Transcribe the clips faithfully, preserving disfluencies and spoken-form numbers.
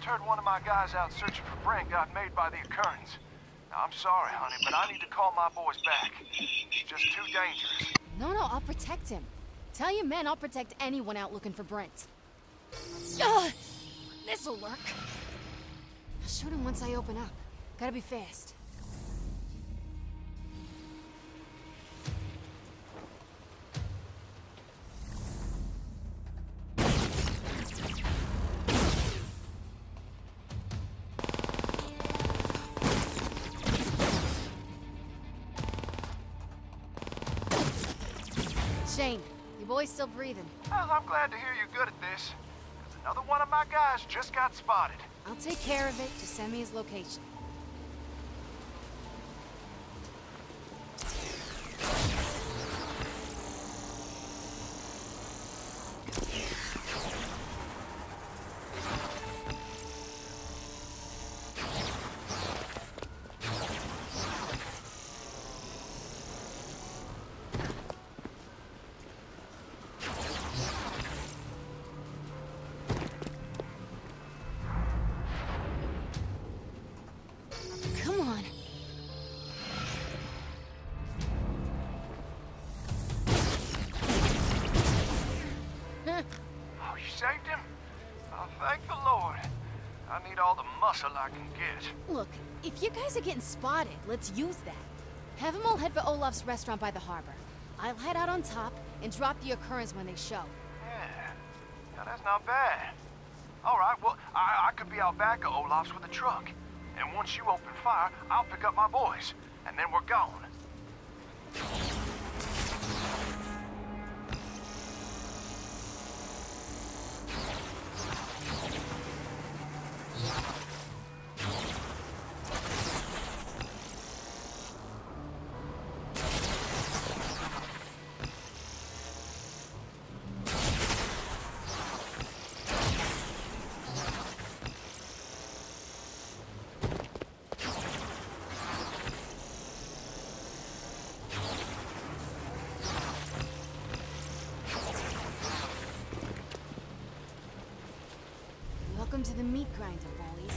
just heard one of my guys out searching for Brent got made by the occurrence. Now, I'm sorry, honey, but I need to call my boys back. It's just too dangerous. No, no, I'll protect him. Tell your men I'll protect anyone out looking for Brent. Ugh, this'll work. I'll shoot him once I open up. Gotta be fast. Shane, your boy's still breathing. Well, I'm glad to hear you're good at this. Because another one of my guys just got spotted. I'll take care of it. Just send me his location. Saved him? Oh, thank the Lord. I need all the muscle I can get. Look, if you guys are getting spotted, let's use that. Have them all head for Olaf's restaurant by the harbor. I'll head out on top and drop the occurrence when they show. Yeah, now that's not bad. All right, well, I, I could be out back at Olaf's with a truck. And once you open fire, I'll pick up my boys. And then we're gone. Welcome to the meat grinder, boys.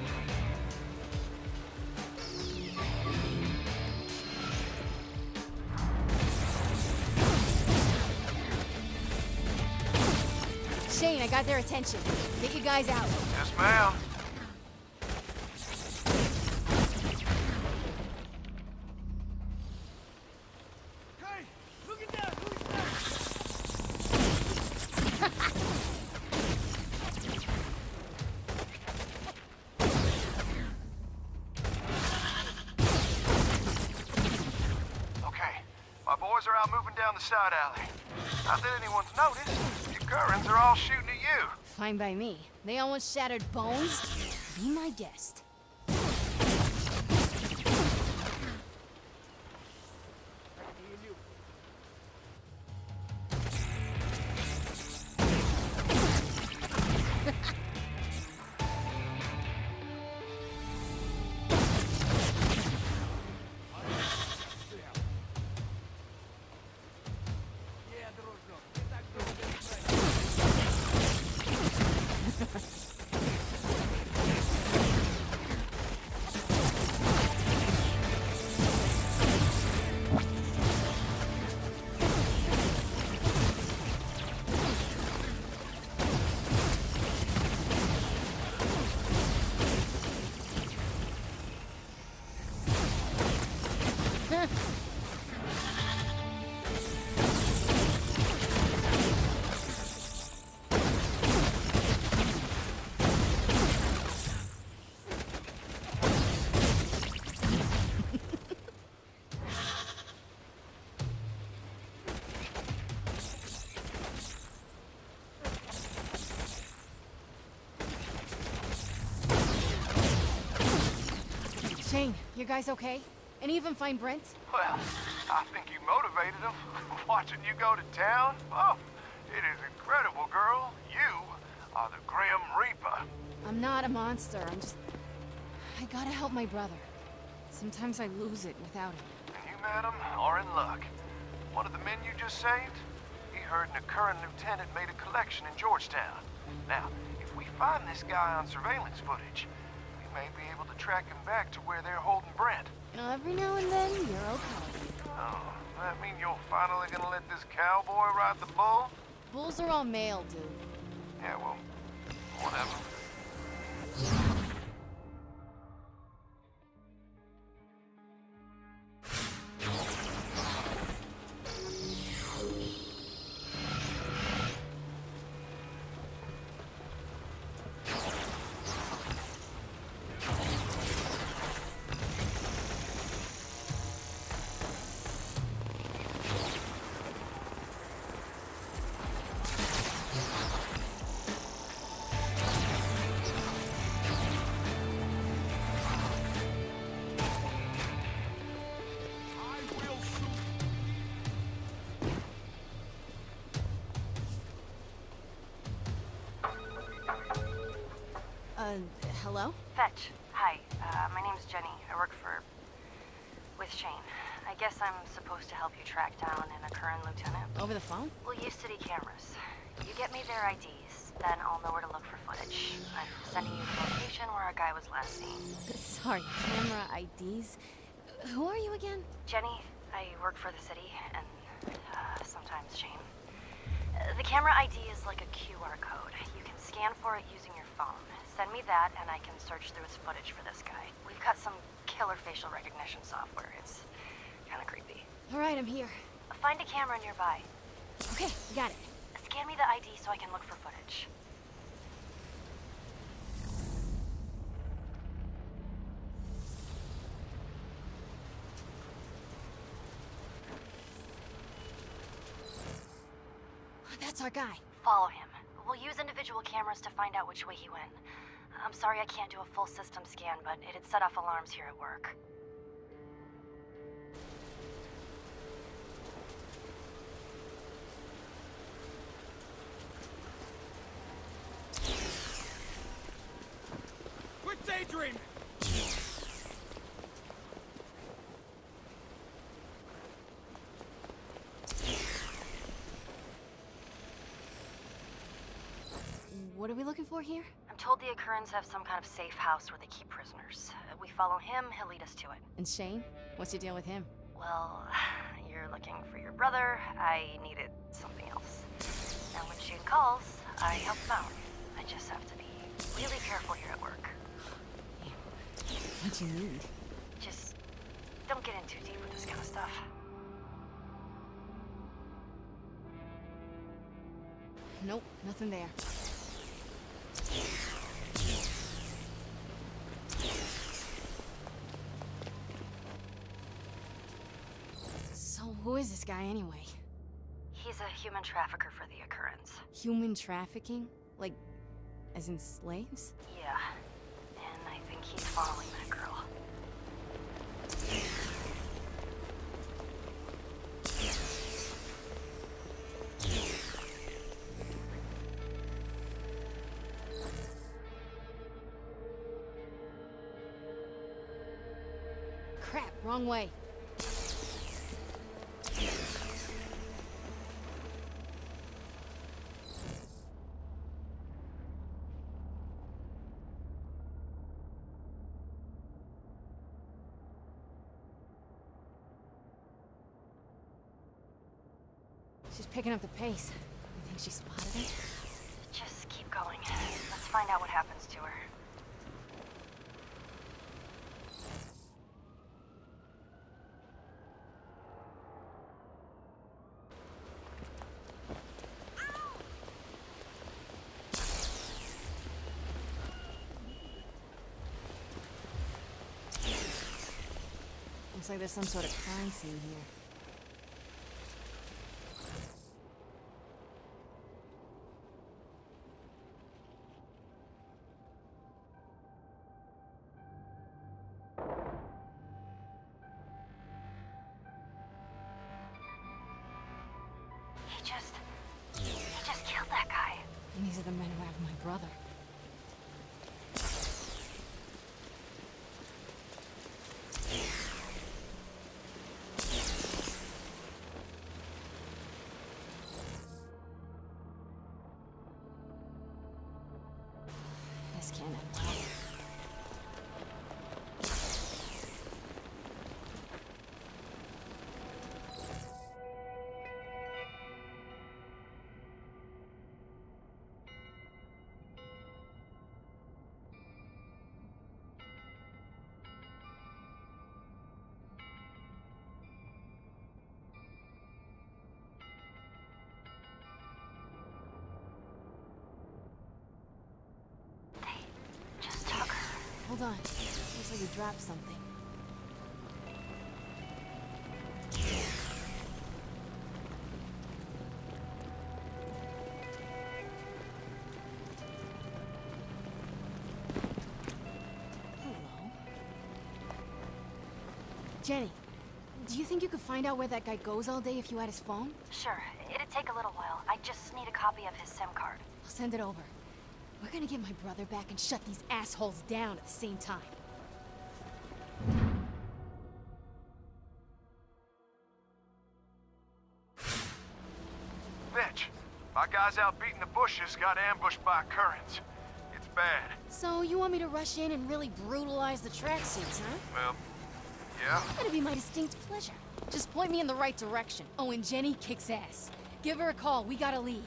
Shane, I got their attention. Get you guys out. Yes, ma'am. Hey, look at that! Who's that? Boys are out moving down the side alley. Not that anyone's noticed. The occurrence are all shooting at you. Fine by me. They almost shattered bones. Be my guest. Shane, you guys okay? Any of them find Brent? Well, I think you motivated them. Watching you go to town? Oh, it is incredible, girl. You are the Grim Reaper. I'm not a monster. I'm just... I gotta help my brother. Sometimes I lose it without him. And you, madam, are in luck. One of the men you just saved, he heard an occurring lieutenant made a collection in Georgetown. Now, if we find this guy on surveillance footage, we may be able to track him back to where they're holding Brent. You know, every now and then, you're okay. Oh, that mean you're finally gonna let this cowboy ride the bull? Bulls are all male, dude. Yeah, well, whatever. Uh, hello? Fetch. Hi, uh, my name's Jenny. I work for... with Shane. I guess I'm supposed to help you track down an current lieutenant. Over the phone? We'll use city cameras. You get me their I Ds, then I'll know where to look for footage. I'm sending you the location where our guy was last seen. Sorry, camera I Ds? Who are you again? Jenny, I work for the city, and uh, sometimes Shane. Uh, the camera I D is like a Q R code. You can scan for it using your phone. Send me that, and I can search through his footage for this guy. We've got some killer facial recognition software. It's kind of creepy. All right, I'm here. Find a camera nearby. Okay, got it. Scan me the I D so I can look for footage. That's our guy. Follow him. We'll use individual cameras to find out which way he went. I'm sorry I can't do a full system scan, but it'd set off alarms here at work. Quit daydreaming! What are we looking for here? I'm told the Occurrence have some kind of safe house where they keep prisoners. Uh, We follow him, he'll lead us to it. And Shane? What's your deal with him? Well, you're looking for your brother. I needed something else. Now when Shane calls, I help him out. I just have to be really careful here at work. What you need? Just don't get in too deep with this kind of stuff. Nope, nothing there. So who is this guy anyway? He's a human trafficker for the Occurrence. Human trafficking? Like, as in slaves? Yeah, and I think he's following that girl. Crap, wrong way. She's picking up the pace. You think she spotted it? Just keep going. Let's find out what happens to her. Looks like there's some sort of crime scene here. He just... he just killed that guy. And these are the men who have my brother. then, well... Hold on. Looks like we dropped something. Hello. Jenny, do you think you could find out where that guy goes all day if you had his phone? Sure, it'd take a little while. I just need a copy of his SIM card. I'll send it over. We're gonna get my brother back and shut these assholes down at the same time. Mitch, my guys out beating the bushes got ambushed by currents. It's bad. So you want me to rush in and really brutalize the tracksuits, huh? Well, yeah. That'd be my distinct pleasure. Just point me in the right direction. Oh, and Jenny kicks ass. Give her a call. We got a lead.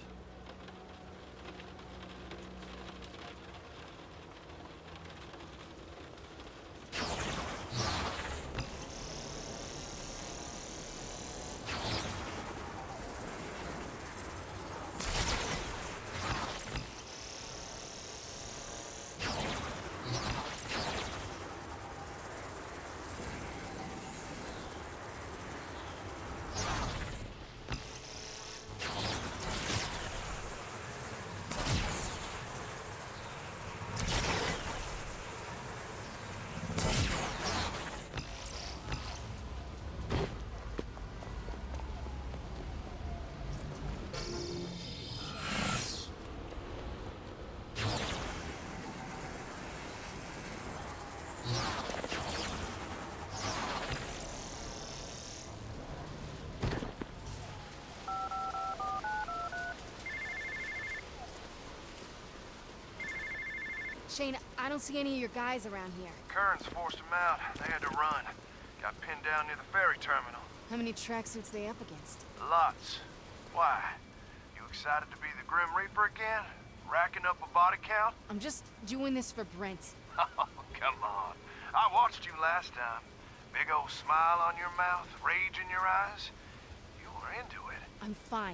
Shane, I don't see any of your guys around here. Currents forced them out. They had to run. Got pinned down near the ferry terminal. How many tracksuits they up against? Lots. Why? You excited to be the Grim Reaper again? Racking up a body count? I'm just doing this for Brent. Oh, come on. I watched you last time. Big old smile on your mouth, rage in your eyes. You were into it. I'm fine.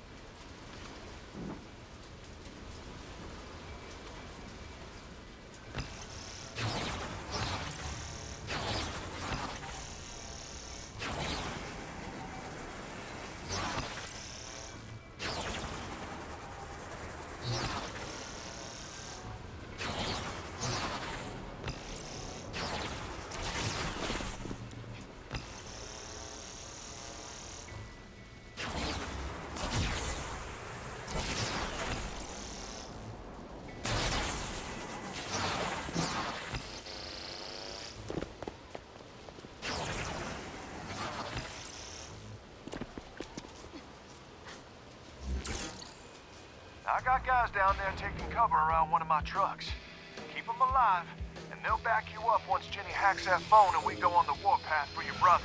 I got guys down there taking cover around one of my trucks. Keep them alive, and they'll back you up once Jenny hacks that phone and we go on the warpath for your brother.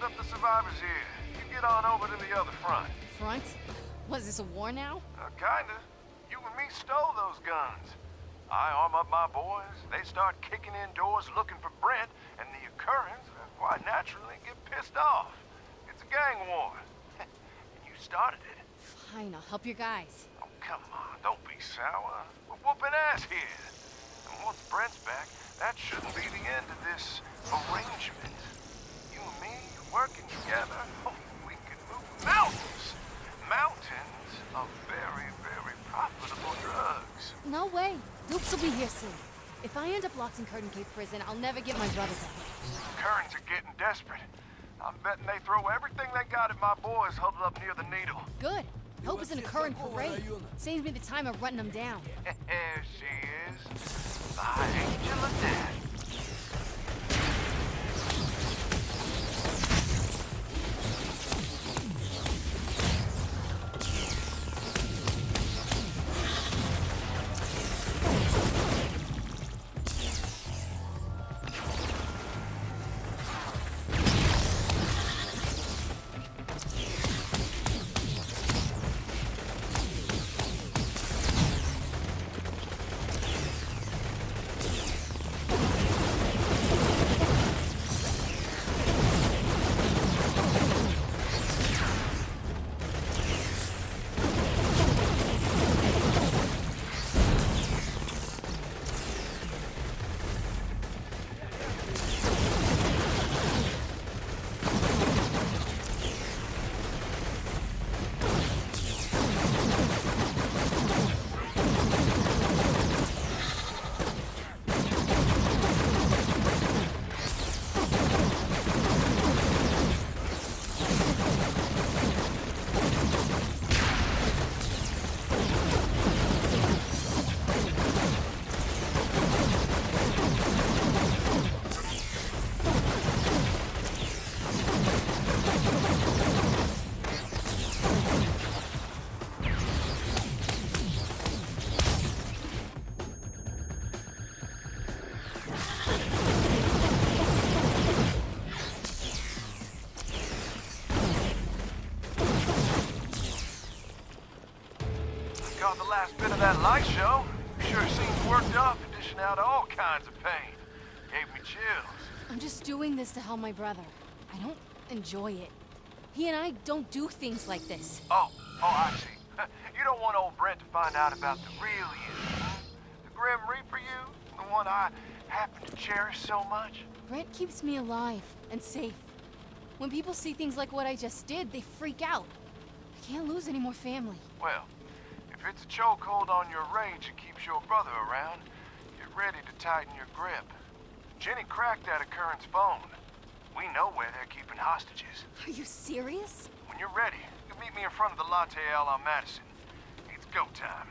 up the survivors here. You get on over to the other front. Front? Was this a war now? Uh, kinda. You and me stole those guns. I arm up my boys, they start kicking in doors looking for Brent, and the occurrence, uh, quite naturally, get pissed off. It's a gang war. And you started it. Fine, I'll help your guys. Oh, come on, don't be sour. We're whooping ass here. And once Brent's back, that shouldn't be the end of this arrangement. You and me working together, oh, we can move mountains. Mountains of very, very profitable drugs. No way. Dukes will be here soon. If I end up locked in Curtain Cape prison, I'll never get my brother back. Kearns are getting desperate. I'm betting they throw everything they got at my boys huddled up near the Needle. Good. Hope is in a current parade. Saves me the time of running them down. There she is. My angel of death. Got the last bit of that light show. Sure seems worked up, dishing out all kinds of pain. Gave me chills. I'm just doing this to help my brother. I don't enjoy it. He and I don't do things like this. Oh, oh, I see. You don't want old Brent to find out about the real you. The Grim Reaper you, the one I happen to cherish so much. Brent keeps me alive and safe. When people see things like what I just did, they freak out. I can't lose any more family. Well, if it's a chokehold on your rage and keeps your brother around, get ready to tighten your grip. Jenny cracked that occurrence phone. We know where they're keeping hostages. Are you serious? When you're ready, you meet me in front of the Latte L on Madison. It's go time.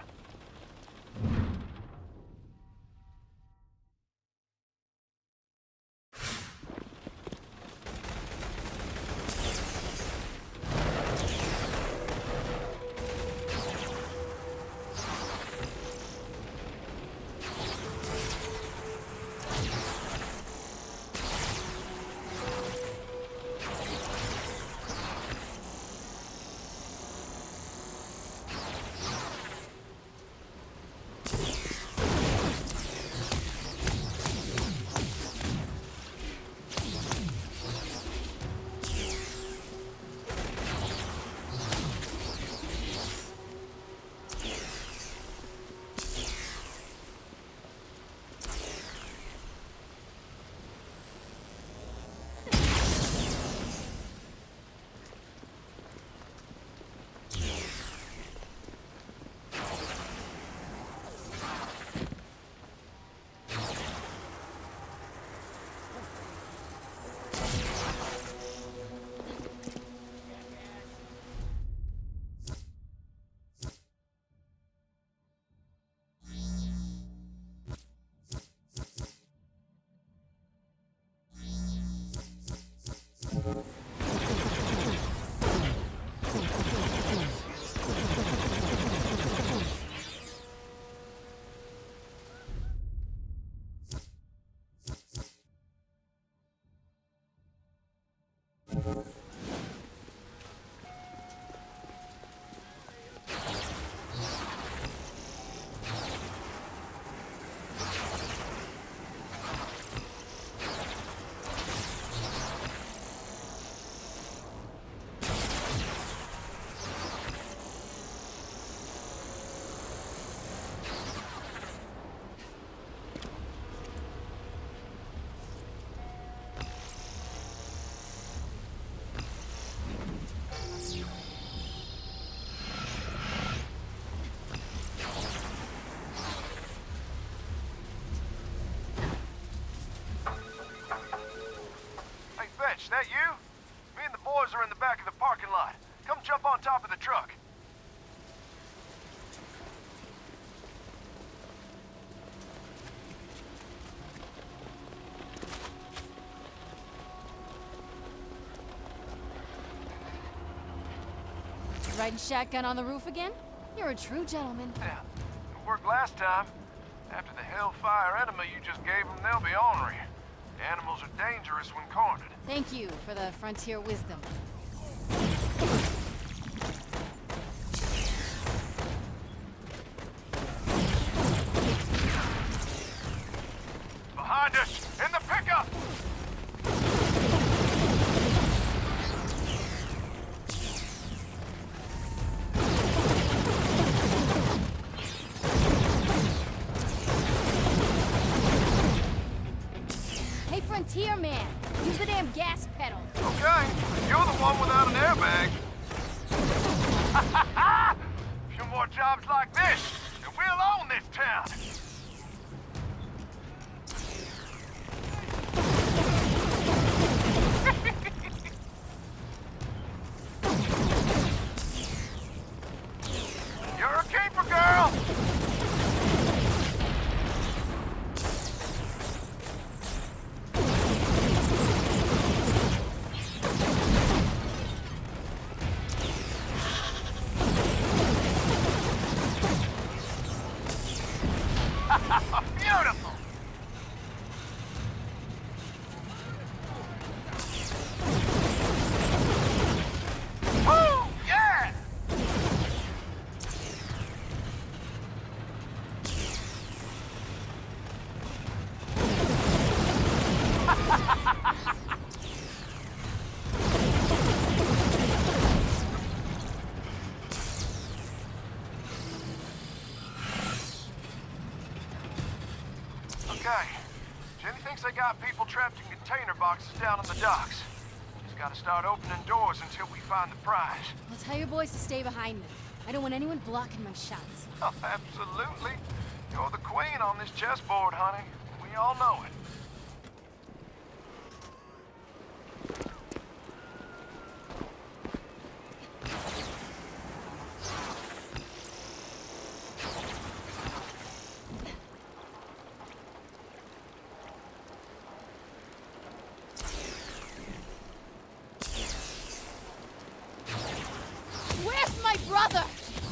riding shotgun on the roof again? You're a true gentleman. Yeah, it worked last time. After the hellfire enema you just gave them, they'll be ornery. The animals are dangerous when cornered. Thank you for the frontier wisdom. Behind us! In the pickup! Hey, Frontier Man, use the damn gas pedal. Okay, you're the one without an airbag. A few more jobs like this, and we'll own this town. You're a keeper, girl! Beautiful! Woo! Yeah! Okay. Jenny thinks they got people trapped in container boxes down in the docks. Just gotta start opening doors until we find the prize. I'll tell your boys to stay behind me. I don't want anyone blocking my shots. Oh, absolutely. You're the queen on this chessboard, honey. We all know it. Where's my brother?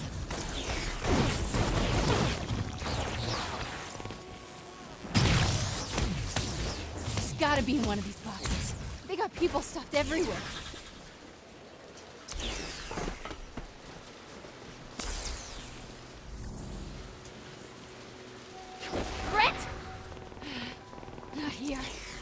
He's gotta be in one of these boxes. They got people stuffed everywhere. Brent! Not here.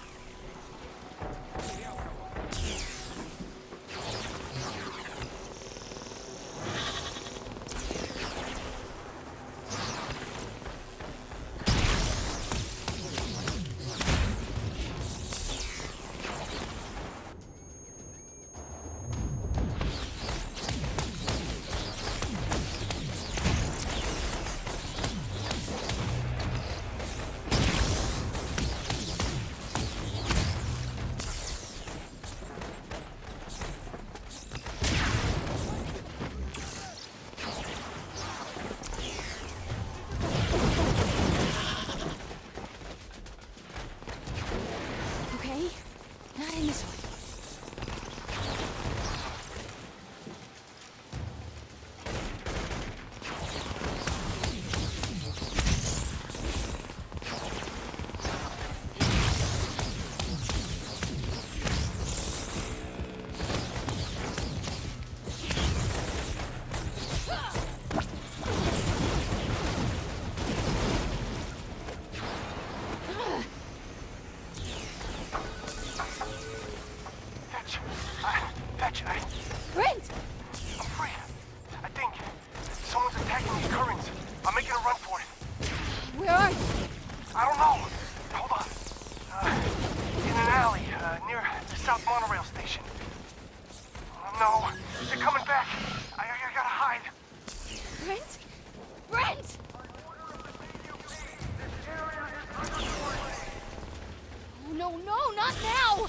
Okay, not in this one. Fetch. I, fetch. I, Brent! I'm free. I think someone's attacking these currents. I'm making a run for it. Where are you? I don't know. Hold on. Uh, in an alley uh, near the South Monorail station. Oh, no, they're coming back. I, I, I gotta hide. Brent? Brent! Oh, no, no, not now!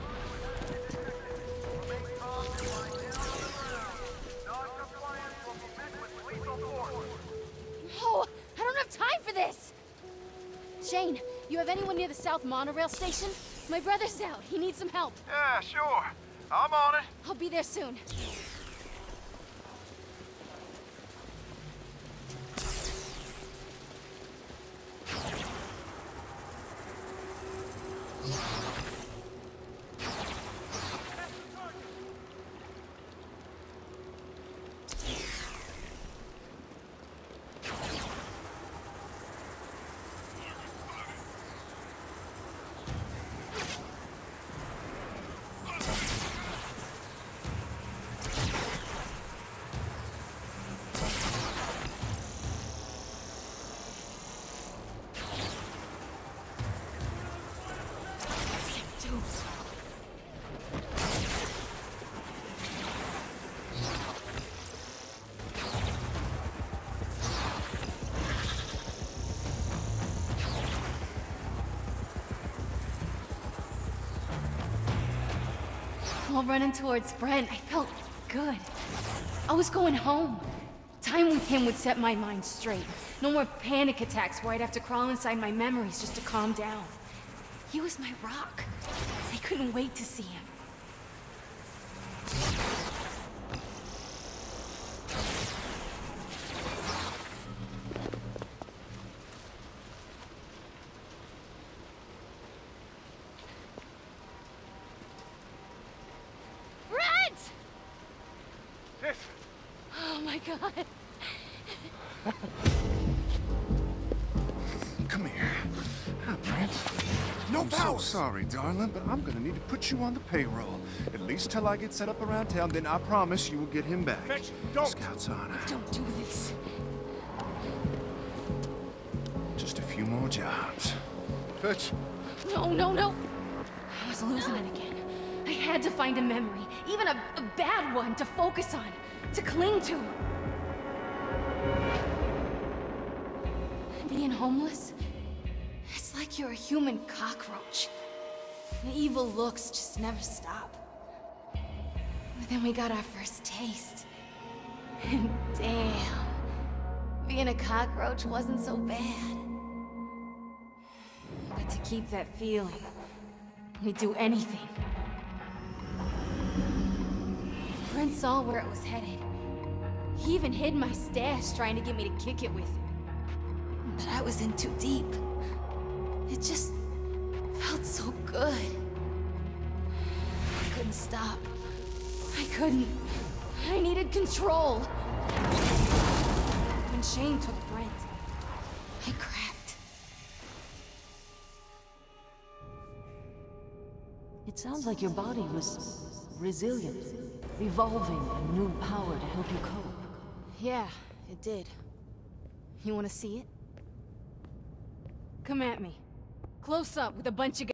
No, I don't have time for this! Shane, you have anyone near the South Monorail station? My brother's out. He needs some help. Yeah, sure. I'm on it. I'll be there soon. While running towards Brent, I felt good. I was going home. Time with him would set my mind straight. No more panic attacks where I'd have to crawl inside my memories just to calm down. He was my rock. I couldn't wait to see him. Oh my god. Come here. Hi, Brent. No I'm so powers. sorry, darling, but I'm gonna need to put you on the payroll. At least till I get set up around town, then I promise you will get him back. Fetch, don't. Scout's honor. Don't do this. Just a few more jobs. Fetch. No, no, no. I was losing it again. I had to find a memory, even a, a bad one, to focus on, to cling to. Being homeless, it's like you're a human cockroach. The evil looks just never stop. But then we got our first taste. And damn, being a cockroach wasn't so bad. But to keep that feeling, we'd do anything. Brent saw where it was headed. He even hid my stash, trying to get me to kick it with him. But I was in too deep. It just felt so good. I couldn't stop. I couldn't. I needed control. When Shane took Brent, I cracked. It sounds like your body was resilient, evolving a new power to help you cope. Yeah, it did. You want to see it? Come at me. Close up with a bunch of guys.